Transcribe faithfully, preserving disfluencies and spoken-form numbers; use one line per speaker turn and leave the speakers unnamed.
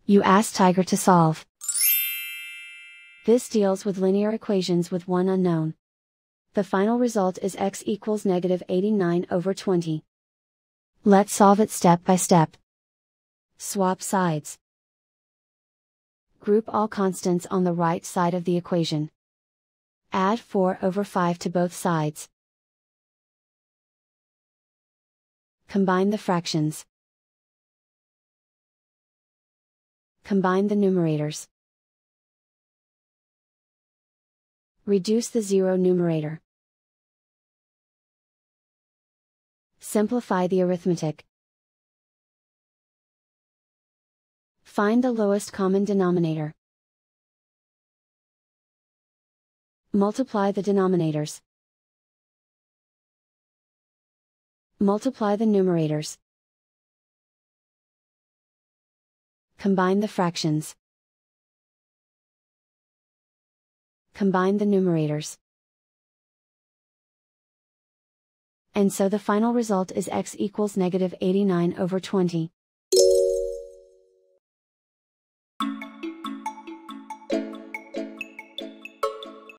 You ask Tiger to solve. This deals with linear equations with one unknown. The final result is x equals negative eighty-nine over twenty. Let's solve it step by step. Swap sides. Group all constants on the right side of the equation. Add four over five to both sides. Combine the fractions. Combine the numerators. Reduce the zero numerator. Simplify the arithmetic. Find the lowest common denominator. Multiply the denominators. Multiply the numerators. Combine the fractions. Combine the numerators. And so the final result is x equals negative eighty-nine over twenty.